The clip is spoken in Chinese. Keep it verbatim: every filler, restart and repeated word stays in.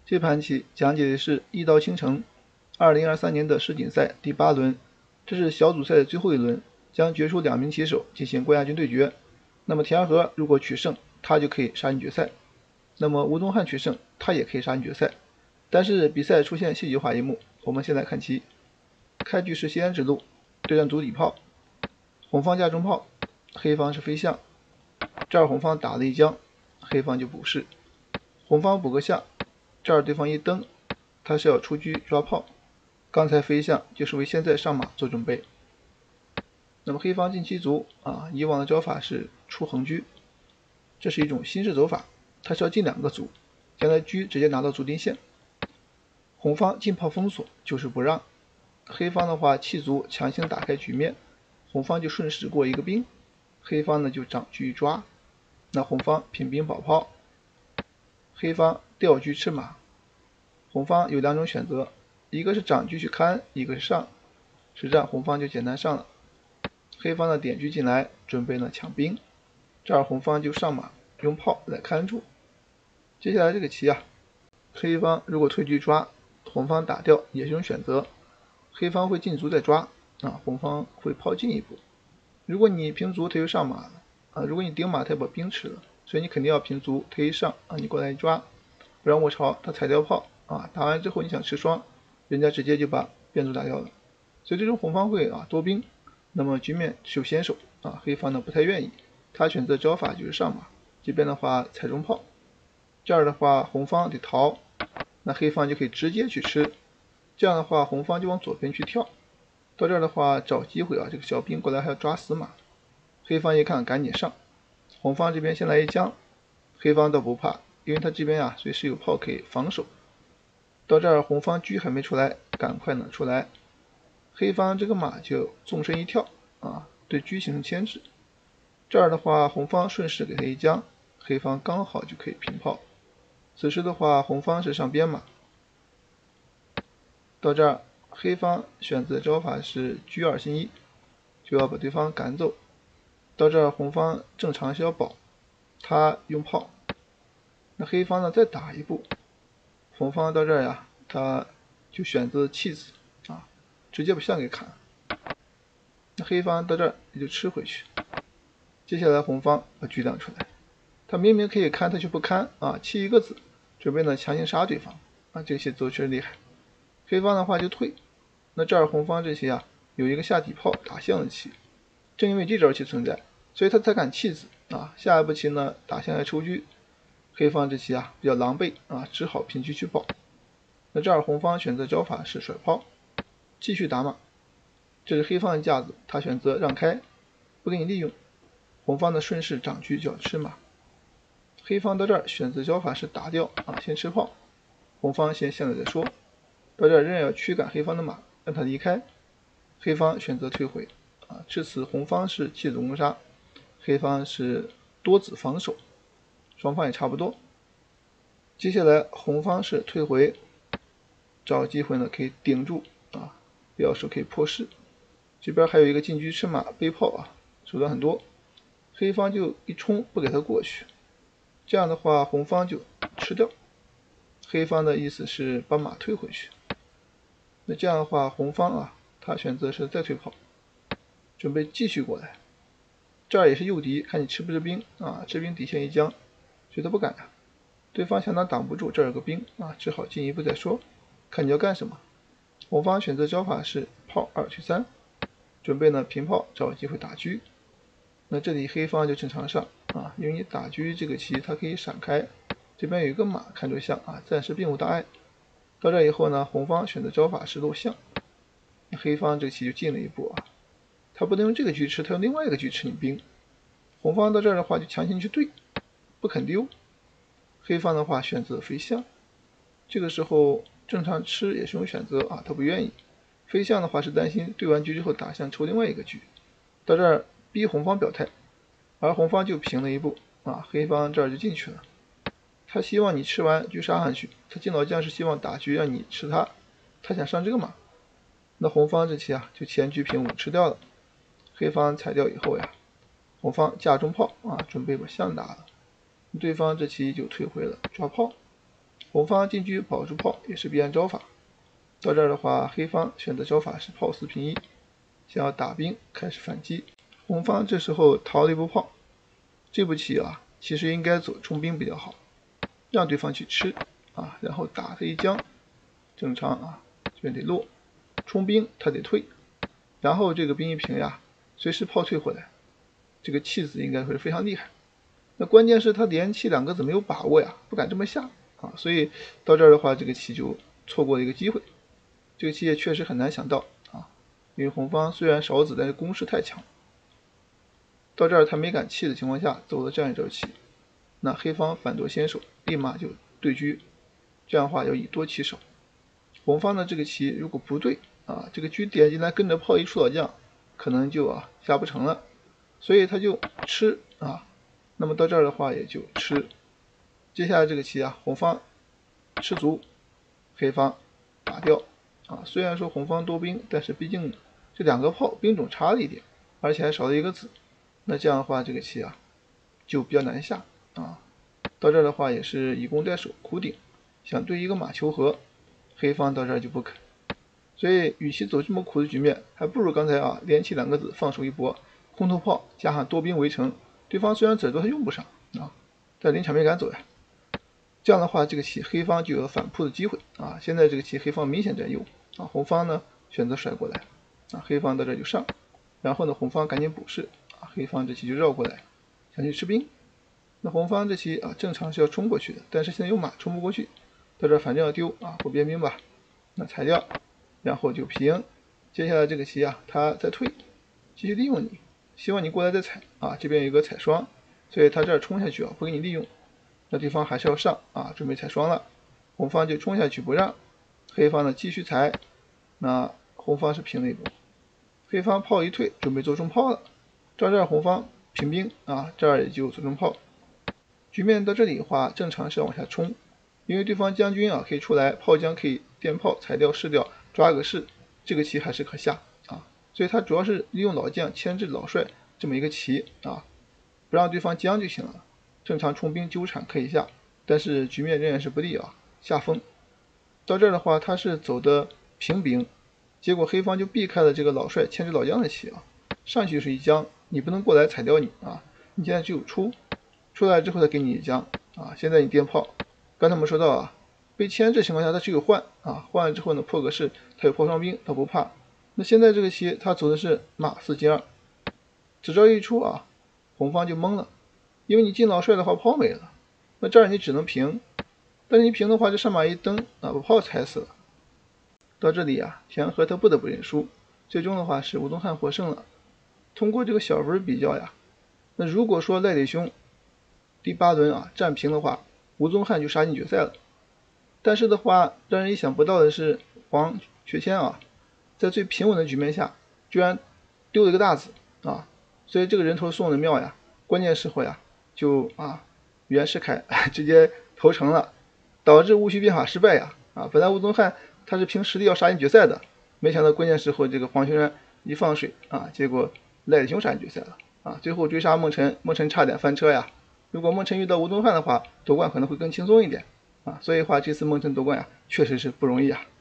这盘棋讲解的是一刀倾城二零二三年的世锦赛第八轮，这是小组赛的最后一轮，将决出两名棋手进行冠亚军对决。那么田和如果取胜，他就可以杀进决赛；那么吴宗翰取胜，他也可以杀进决赛。但是比赛出现戏剧化一幕，我们先来看棋。开局是西安指路，对战足底炮，红方架中炮，黑方是飞象。这儿红方打了一将，黑方就补士，红方补个象，这儿对方一登，他是要出车抓炮，刚才飞象就是为现在上马做准备。那么黑方进七卒啊，以往的招法是出横车，这是一种新式走法，它是要进两个卒，将来车直接拿到卒丁线。红方进炮封锁就是不让，黑方的话弃卒强行打开局面，红方就顺势过一个兵，黑方呢就长车抓，那红方平兵保炮，黑方调车吃马。红方有两种选择，一个是长车去看，一个是上，实战红方就简单上了。黑方的点车进来，准备呢抢兵，这儿红方就上马用炮来看住。接下来这个棋啊，黑方如果退车抓，红方打掉也是一种选择，黑方会进卒再抓啊，红方会炮进一步。如果你平卒他又上马了啊，如果你顶马他把兵吃了，所以你肯定要平卒他一上啊，你过来抓，不然我朝他踩掉炮啊，打完之后你想吃双，人家直接就把变卒打掉了。所以这种红方会啊多兵，那么局面是有先手啊，黑方呢不太愿意，他选择招法就是上马，这边的话踩中炮，这儿的话红方得逃，那黑方就可以直接去吃，这样的话红方就往左边去跳，到这儿的话找机会啊，这个小兵过来还要抓死马，黑方一看赶紧上，红方这边先来一将，黑方倒不怕，因为他这边啊随时有炮可以防守。到这儿红方车还没出来，赶快呢出来，黑方这个马就纵身一跳啊，对车形成牵制。这儿的话红方顺势给他一将，黑方刚好就可以平炮。此时的话红方是上边马，到这儿黑方选择招法是车二进一，就要把对方赶走。到这儿红方正常是要保，他用炮，那黑方呢再打一步，红方到这儿呀，他就选择弃子啊，直接把象给砍，那黑方到这儿也就吃回去。接下来红方把车亮出来，他明明可以看，他却不看啊，弃一个子，准备呢强行杀对方啊，这些走确实厉害。黑方的话就退，那这儿红方这些啊有一个下底炮打象的棋，正因为这招棋存在，所以他才敢弃子啊。下一步棋呢打象来抽车，黑方这棋啊比较狼狈啊，只好平车去保。那这儿红方选择招法是甩炮，继续打马，这是黑方的架子，他选择让开，不给你利用。红方的顺势长车就要吃马，黑方到这儿选择招法是打掉啊，先吃炮，红方先现在再说。到这儿仍然要驱赶黑方的马，让他离开，黑方选择退回啊。至此红方是弃子攻杀，黑方是多子防守，双方也差不多。接下来红方是退回，找机会呢可以顶住啊，要是可以破势。这边还有一个进车吃马背炮啊，手段很多，黑方就一冲不给他过去，这样的话红方就吃掉，黑方的意思是把马退回去。那这样的话红方啊他选择是再退炮，准备继续过来，这儿也是诱敌，看你吃不吃兵啊，吃兵底线一将，所以他不敢呀，对方想打挡不住，这儿有个兵啊，只好进一步再说，看你要干什么。红方选择招法是炮二去三，准备呢平炮找机会打车。那这里黑方就正常上啊，因为你打车这个棋它可以闪开，这边有一个马看着象啊，暂时并无大碍。到这以后呢，红方选择招法是漏象，那黑方这个棋就进了一步啊，他不能用这个车吃，他用另外一个车吃你兵。红方到这儿的话就强行去对，不肯丢。黑方的话选择飞象，这个时候正常吃也是种选择啊，他不愿意。飞象的话是担心对完车之后打象抽另外一个车，到这儿逼红方表态，而红方就平了一步啊，黑方这儿就进去了。他希望你吃完就杀上去，他进老将是希望打车让你吃他，他想上这个马。那红方这棋啊就前车平五吃掉了，黑方踩掉以后呀，红方架中炮啊，准备把象打了，对方这棋就退回了抓炮。 红方进车保住炮也是必然招法。到这儿的话，黑方选择招法是炮四平一，想要打兵开始反击。红方这时候逃了一步炮，这步棋啊，其实应该走冲兵比较好，让对方去吃啊，然后打他一将，正常啊，这边得落，冲兵他得退，然后这个兵一平呀，随时炮退回来，这个气子应该会非常厉害。那关键是他连气两个子没有把握呀，不敢这么下啊，所以到这儿的话，这个棋就错过了一个机会。这个棋也确实很难想到啊，因为红方虽然少子，但是攻势太强。到这儿他没敢弃的情况下，走了这样一招棋，那黑方反夺先手，立马就对车，这样的话要以多欺少。红方的这个棋如果不对啊，这个车点进来跟着炮一出老将，可能就啊下不成了，所以他就吃啊。那么到这儿的话也就吃，接下来这个棋啊，红方吃卒，黑方打掉啊。虽然说红方多兵，但是毕竟这两个炮兵种差了一点，而且还少了一个子。那这样的话，这个棋啊就比较难下啊。到这儿的话也是以攻代守，苦顶，想对一个马求和，黑方到这儿就不肯。所以与其走这么苦的局面，还不如刚才啊连起两个子放手一搏，空头炮加上多兵围城，对方虽然子多他用不上啊，但临场没敢走呀。这样的话，这个棋黑方就有了反扑的机会啊。现在这个棋黑方明显占优啊，红方呢选择甩过来啊，黑方到这就上，然后呢红方赶紧补士。黑方这棋就绕过来，想去吃兵。那红方这棋啊，正常是要冲过去的，但是现在有马冲不过去，到这反正要丢啊，不边兵吧，那裁掉，然后就平。接下来这个棋啊，他再退，继续利用你，希望你过来再踩啊。这边有一个踩双，所以他这儿冲下去啊，不给你利用，那对方还是要上啊，准备踩双了。红方就冲下去不让，黑方呢继续踩，那红方是平了一步，黑方炮一退，准备做中炮了。到这儿红方平兵啊，这儿也就做中炮。局面到这里的话，正常是要往下冲，因为对方将军啊可以出来，炮将可以垫炮裁掉士掉，抓个士，这个棋还是可下啊。所以他主要是利用老将牵制老帅这么一个棋啊，不让对方将就行了。正常冲兵纠缠可以下，但是局面仍然是不利啊，下风。到这儿的话，他是走的平兵，结果黑方就避开了这个老帅牵制老将的棋啊，上去是一将。你不能过来踩掉你啊！你现在只有出，出来之后再给你一将啊！现在你颠炮，刚才我们说到啊，被牵制情况下他只有换啊，换了之后呢破个士，他有炮双兵，他不怕。那现在这个棋他走的是马四进二，只招一出啊，红方就懵了，因为你进老帅的话炮没了，那这儿你只能平，但是你平的话就上马一蹬啊，把炮踩死了。到这里啊，田和他不得不认输，最终的话是吴宗翰获胜了。通过这个小分比较呀，那如果说赖磊兄第八轮啊战平的话，吴宗翰就杀进决赛了。但是的话，让人意想不到的是，黄学谦啊，在最平稳的局面下，居然丢了一个大子啊！所以这个人头送的妙呀，关键时候呀，就啊袁世凯直接投诚了，导致戊戌变法失败呀！啊，本来吴宗翰他是凭实力要杀进决赛的，没想到关键时候这个黄学仁一放水啊，结果赖磊兄杀进决赛了啊！最后追杀孟辰，孟辰差点翻车呀！如果孟辰遇到吴宗翰的话，夺冠可能会更轻松一点啊！所以话这次孟辰夺冠呀，确实是不容易啊！